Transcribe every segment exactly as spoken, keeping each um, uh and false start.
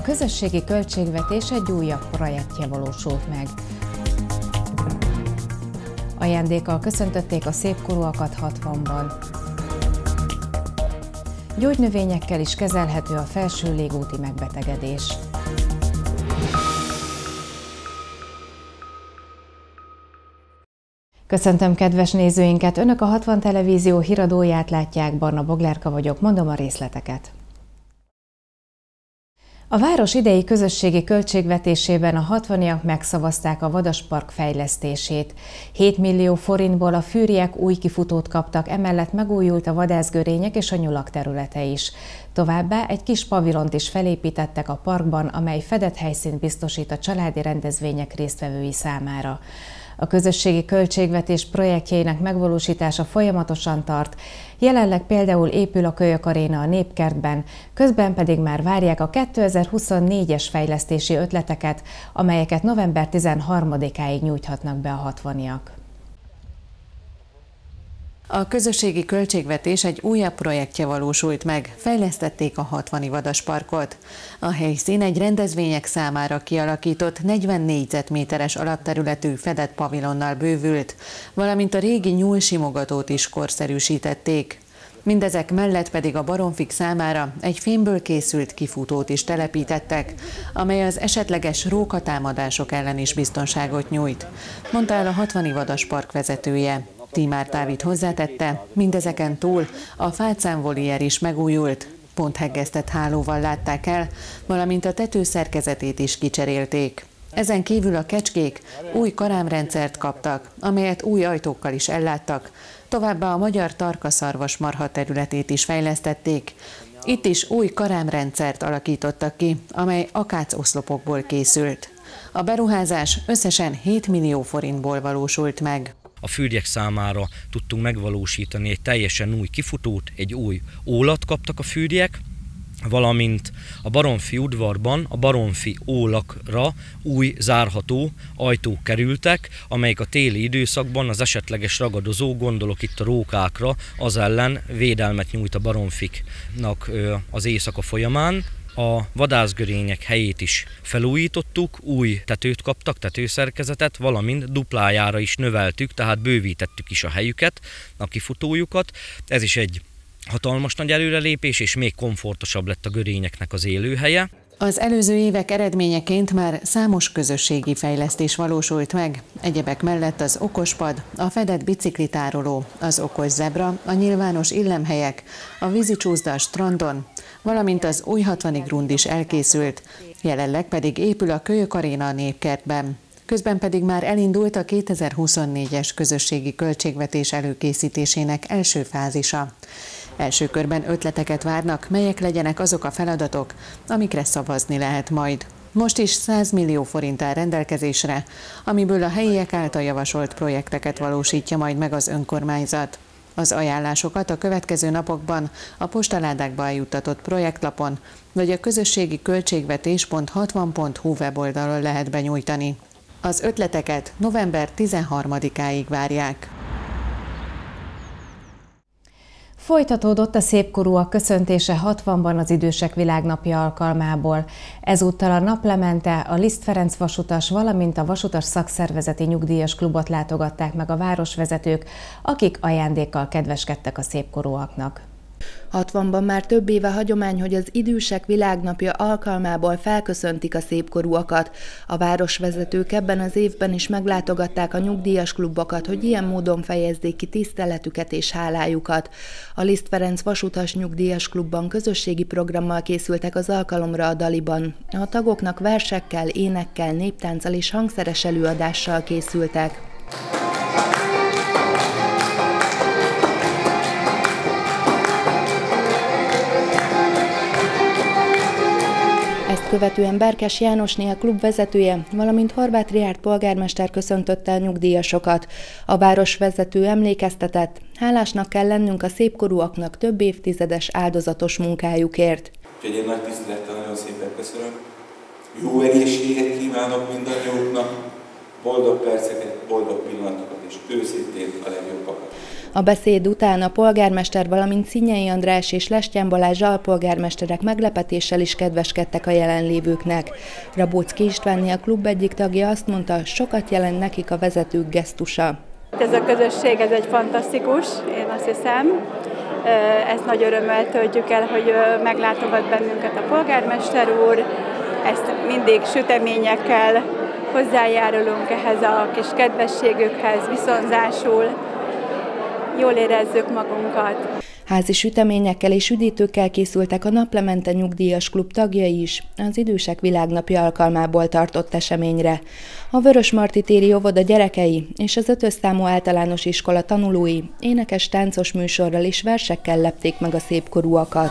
közösségi költségvetés egy újabb projektje valósult meg. Ajándékkal köszöntötték a szépkorúakat hatvanban. Gyógynövényekkel is kezelhető a felső légúti megbetegedés. Köszöntöm kedves nézőinket! Önök a hatvan televízió híradóját látják, Barna Boglárka vagyok, mondom a részleteket. A város idei közösségi költségvetésében a hatvaniak megszavazták a vadaspark fejlesztését. hét millió forintból a fűrjek új kifutót kaptak, emellett megújult a vadászgörények és a nyulak területe is. Továbbá egy kis pavilont is felépítettek a parkban, amely fedett helyszínt biztosít a családi rendezvények résztvevői számára. A közösségi költségvetés projektjeinek megvalósítása folyamatosan tart, jelenleg például épül a Kölyök Aréna a Népkertben, közben pedig már várják a kétezer-huszonnégyes fejlesztési ötleteket, amelyeket november tizenharmadikáig nyújthatnak be a hatvaniak. A közösségi költségvetés egy újabb projektje valósult meg, fejlesztették a hatvani vadasparkot. A helyszín egy rendezvények számára kialakított negyven négyzetméteres alapterületű fedett pavilonnal bővült, valamint a régi nyúlsimogatót is korszerűsítették. Mindezek mellett pedig a baromfik számára egy fémből készült kifutót is telepítettek, amely az esetleges rókatámadások ellen is biztonságot nyújt, mondta el a hatvani vadaspark vezetője. Tímár Dávid hozzátette, mindezeken túl a fácánvoliér is megújult, pontheggesztett hálóval látták el, valamint a tető szerkezetét is kicserélték. Ezen kívül a kecskék új karámrendszert kaptak, amelyet új ajtókkal is elláttak, továbbá a magyar tarkaszarvas marha területét is fejlesztették. Itt is új karámrendszert alakítottak ki, amely akácoszlopokból készült. A beruházás összesen hét millió forintból valósult meg. A fűrjek számára tudtunk megvalósítani egy teljesen új kifutót, egy új ólat kaptak a fűrjek, valamint a Baromfi udvarban a baromfi ólakra új zárható ajtók kerültek, amelyek a téli időszakban az esetleges ragadozó, gondolok itt a rókákra, az ellen védelmet nyújt a baromfiknak az éjszaka folyamán. A vadászgörények helyét is felújítottuk, új tetőt kaptak, tetőszerkezetet, valamint duplájára is növeltük, tehát bővítettük is a helyüket, a kifutójukat. Ez is egy hatalmas nagy előrelépés, és még komfortosabb lett a görényeknek az élőhelye. Az előző évek eredményeként már számos közösségi fejlesztés valósult meg. Egyebek mellett az okospad, a fedett biciklitároló, az okos zebra, a nyilvános illemhelyek, a vízicsúszda a strandon, valamint az új hatvani grund is elkészült, jelenleg pedig épül a Kölyök Aréna a Népkertben. Közben pedig már elindult a kétezer-huszonnégyes közösségi költségvetés előkészítésének első fázisa. Első körben ötleteket várnak, melyek legyenek azok a feladatok, amikre szavazni lehet majd. Most is száz millió forint áll rendelkezésre, amiből a helyiek által javasolt projekteket valósítja majd meg az önkormányzat. Az ajánlásokat a következő napokban a postaládákba eljuttatott projektlapon, vagy a közösségi költségvetés pont hatvan pont hu weboldalon lehet benyújtani. Az ötleteket november tizenharmadikáig várják. Folytatódott a szépkorúak köszöntése hatvanban az Idősek Világnapja alkalmából. Ezúttal a naplemente, a Liszt Ferenc vasutas, valamint a Vasutas Szakszervezeti Nyugdíjas Klubot látogatták meg a városvezetők, akik ajándékkal kedveskedtek a szépkorúaknak. hatvanban már több éve hagyomány, hogy az Idősek Világnapja alkalmából felköszöntik a szépkorúakat. A városvezetők ebben az évben is meglátogatták a nyugdíjas klubokat, hogy ilyen módon fejezzék ki tiszteletüket és hálájukat. A Liszt Ferenc Vasutas Nyugdíjas Klubban közösségi programmal készültek az alkalomra a Daliban. A tagoknak versekkel, énekkel, néptánccal és hangszeres előadással készültek. Ezt követően Berkes Jánosné, a klub vezetője, valamint Horváth Richárd polgármester köszöntötte a nyugdíjasokat. A városvezető emlékeztetett, hálásnak kell lennünk a szépkorúaknak több évtizedes áldozatos munkájukért. Úgyhogy én nagy tisztelettel nagyon szépen köszönöm. Jó egészséget kívánok mindannyiuknak, boldog perceket, boldog pillanatokat és őszintén a legjobbakat. A beszéd után a polgármester, valamint Szinyei András és Lestyen Balázs alpolgármesterek meglepetéssel is kedveskedtek a jelenlévőknek. Rabóczki Istvánné, a klub egyik tagja azt mondta, sokat jelent nekik a vezetők gesztusa. Ez a közösség, ez egy fantasztikus, én azt hiszem. Ezt nagy örömmel töltjük el, hogy meglátogat bennünket a polgármester úr. Ezt mindig süteményekkel hozzájárulunk ehhez a kis kedvességükhez, viszonzásul. Jól érezzük magunkat. Házi süteményekkel és üdítőkkel készültek a Naplemente Nyugdíjas Klub tagjai is az Idősek Világnapja alkalmából tartott eseményre. A Vörösmarty téri óvoda gyerekei és az ötös számú általános iskola tanulói énekes táncos műsorral és versekkel lepték meg a szépkorúakat.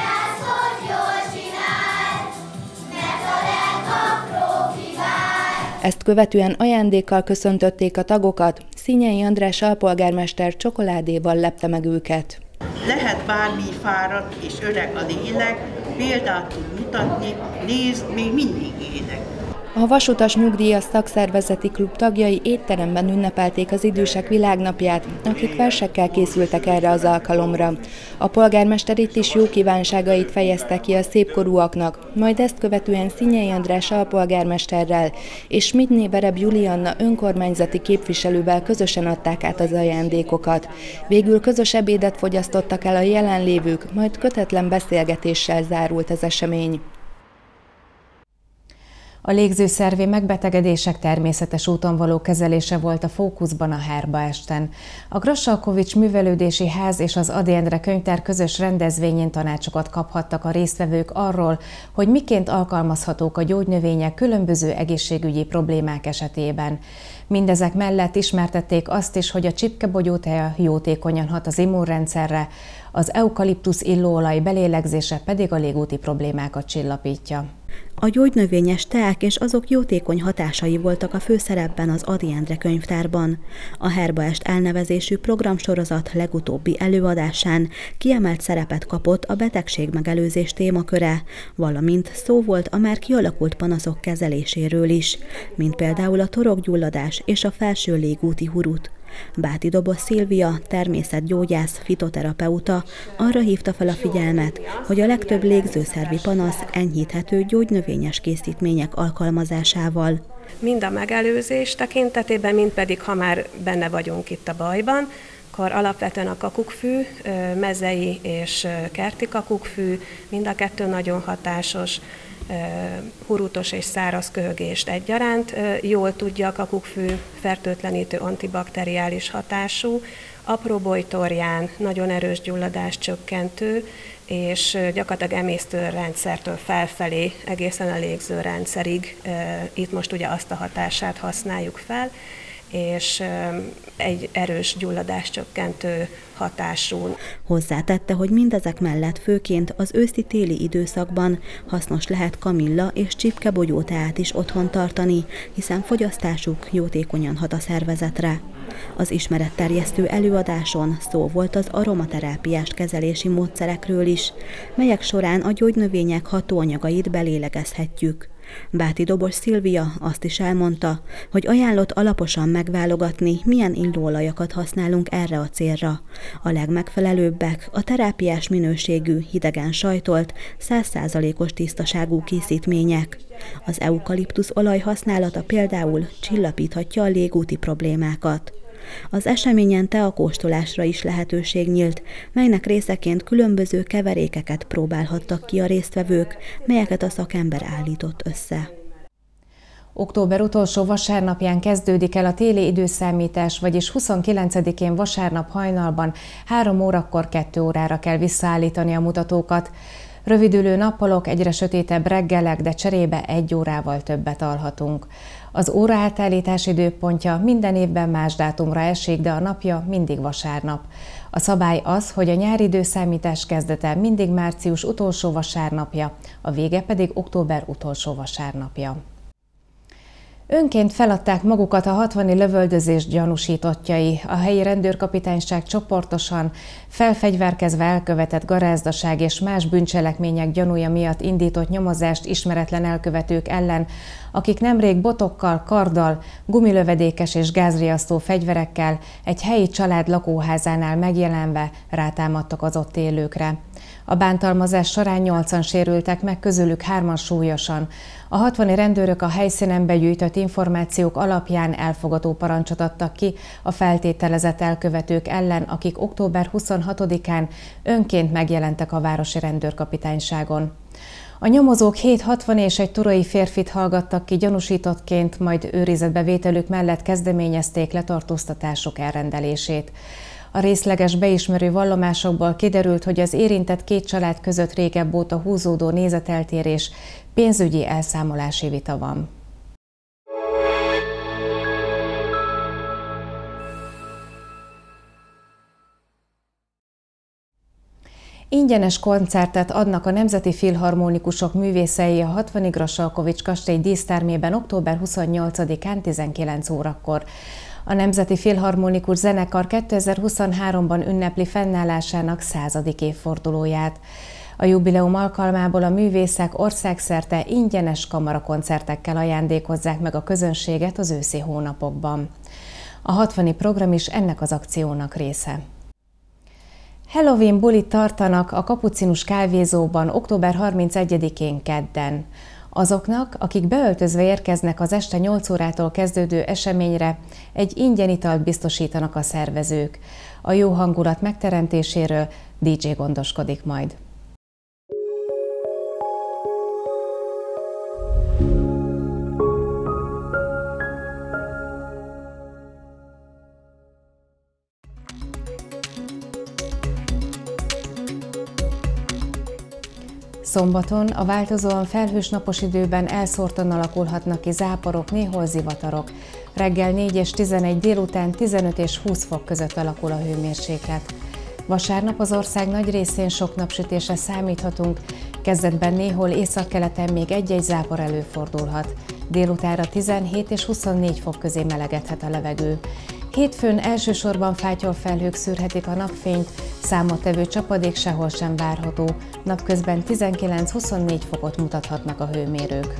Ezt követően ajándékkal köszöntötték a tagokat, Szinyei András alpolgármester csokoládéval lepte meg őket. Lehet bármi fáradt és öreg a lélek, példát tud mutatni, nézd, még mindig ének. A Vasutas Nyugdíjas Szakszervezeti Klub tagjai étteremben ünnepelték az Idősek Világnapját, akik versekkel készültek erre az alkalomra. A polgármester itt is jó kívánságait fejezte ki a szépkorúaknak, majd ezt követően Szinyei András alpolgármesterrel és Schmidtné Vereb Julianna önkormányzati képviselővel közösen adták át az ajándékokat. Végül közös ebédet fogyasztottak el a jelenlévők, majd kötetlen beszélgetéssel zárult az esemény. A légzőszervi megbetegedések természetes úton való kezelése volt a fókuszban a Herbaesten. A Grassalkovich Művelődési Ház és az Ady Endre Könyvtár közös rendezvényén tanácsokat kaphattak a résztvevők arról, hogy miként alkalmazhatók a gyógynövények különböző egészségügyi problémák esetében. Mindezek mellett ismertették azt is, hogy a csipkebogyóteja jótékonyan hat az immunrendszerre, az eukaliptusz illóolaj belélegzése pedig a légúti problémákat csillapítja. A gyógynövényes teák és azok jótékony hatásai voltak a főszerepben az Ady Endre Könyvtárban. A Herbaest elnevezésű programsorozat legutóbbi előadásán kiemelt szerepet kapott a betegségmegelőzés témaköre, valamint szó volt a már kialakult panaszok kezeléséről is, mint például a torokgyulladás és a felső légúti hurut. Báti Dobos Szilvia, természetgyógyász, fitoterapeuta arra hívta fel a figyelmet, hogy a legtöbb légzőszervi panasz enyhíthető gyógynövényes készítmények alkalmazásával. Mind a megelőzés tekintetében, mind pedig, ha már benne vagyunk itt a bajban, akkor alapvetően a kakukkfű, mezei és kerti kakukkfű, mind a kettő nagyon hatásos, hurutos és száraz köhögést egyaránt jól tudja a kakukkfű, fertőtlenítő, antibakteriális hatású, apró bojtorján nagyon erős gyulladás csökkentő, és gyakorlatilag emésztőrendszertől felfelé egészen a légzőrendszerig itt most ugye azt a hatását használjuk fel, és egy erős gyulladáscsökkentő hatású. Hozzátette, hogy mindezek mellett főként az őszi-téli időszakban hasznos lehet kamilla és csipkebogyóteát is otthon tartani, hiszen fogyasztásuk jótékonyan hat a szervezetre. Az ismeretterjesztő előadáson szó volt az aromaterápiás kezelési módszerekről is, melyek során a gyógynövények hatóanyagait belélegezhetjük. Báti Dobos Szilvia azt is elmondta, hogy ajánlott alaposan megválogatni, milyen illóolajakat használunk erre a célra. A legmegfelelőbbek a terápiás minőségű, hidegen sajtolt, száz százalékos tisztaságú készítmények. Az eukaliptusz olaj használata például csillapíthatja a légúti problémákat. Az eseményen teakóstolásra is lehetőség nyílt, melynek részeként különböző keverékeket próbálhattak ki a résztvevők, melyeket a szakember állított össze. Október utolsó vasárnapján kezdődik el a téli időszámítás, vagyis huszonkilencedikén vasárnap hajnalban három órakor kettő órára kell visszaállítani a mutatókat. Rövidülő nappalok, egyre sötétebb reggelek, de cserébe egy órával többet alhatunk. Az óra átállítás időpontja minden évben más dátumra esik, de a napja mindig vasárnap. A szabály az, hogy a nyári időszámítás kezdete mindig március utolsó vasárnapja, a vége pedig október utolsó vasárnapja. Önként feladták magukat a hatvani lövöldözés gyanúsítottjai. A helyi rendőrkapitányság csoportosan felfegyverkezve elkövetett garázdaság és más bűncselekmények gyanúja miatt indított nyomozást ismeretlen elkövetők ellen, akik nemrég botokkal, karddal, gumilövedékes és gázriasztó fegyverekkel egy helyi család lakóházánál megjelenve rátámadtak az ott élőkre. A bántalmazás során nyolcan sérültek meg, közülük hárman súlyosan. A hatvani rendőrök a helyszínen begyűjtött információk alapján elfogató parancsot adtak ki a feltételezett elkövetők ellen, akik október huszonhatodikán önként megjelentek a városi rendőrkapitányságon. A nyomozók hét hatvani és egy turai férfit hallgattak ki gyanúsítottként, majd őrizetbevételük mellett kezdeményezték letartóztatások elrendelését. A részleges beismerő vallomásokból kiderült, hogy az érintett két család között régebb óta húzódó nézeteltérés, pénzügyi elszámolási vita van. Ingyenes koncertet adnak a Nemzeti Filharmonikusok művészei a hatvani Grassalkovich kastély dísztermében október huszonnyolcadikán tizenkilenc órakor. A Nemzeti Filharmonikus Zenekar kétezer-huszonháromban ünnepli fennállásának századik évfordulóját. A jubileum alkalmából a művészek országszerte ingyenes kamarakoncertekkel ajándékozzák meg a közönséget az őszi hónapokban. A hatvani program is ennek az akciónak része. Halloween bulit tartanak a Kapucinus kávézóban október harmincegyedikén kedden. Azoknak, akik beöltözve érkeznek az este nyolc órától kezdődő eseményre, egy ingyen italt biztosítanak a szervezők. A jó hangulat megteremtéséről dé dzsé gondoskodik majd. Szombaton a változóan felhős napos időben elszórtan alakulhatnak ki záporok, néhol zivatarok. Reggel négy és tizenegy, délután tizenöt és húsz fok között alakul a hőmérséklet. Vasárnap az ország nagy részén sok napsütésre számíthatunk, kezdetben néhol északkeleten még egy-egy zápor előfordulhat. Délutánra tizenhét és huszonnégy fok közé melegedhet a levegő. Hétfőn elsősorban fátyolfelhők szűrhetik a napfényt, számottevő csapadék sehol sem várható, napközben tizenkilenc-huszonnégy fokot mutathatnak a hőmérők.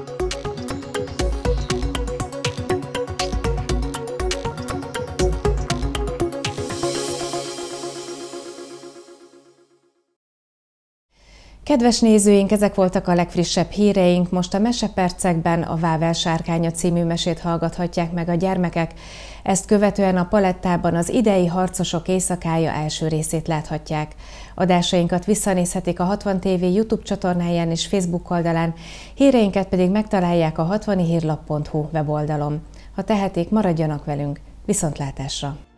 Kedves nézőink, ezek voltak a legfrissebb híreink. Most a mesepercekben a Vável sárkánya című mesét hallgathatják meg a gyermekek. Ezt követően a Palettában az idei Harcosok éjszakája első részét láthatják. Adásainkat visszanézhetik a hatvan té vé YouTube csatornáján és Facebook oldalán, híreinket pedig megtalálják a hatvanihírlap pont hu weboldalon. Ha tehetik, maradjanak velünk. Viszontlátásra!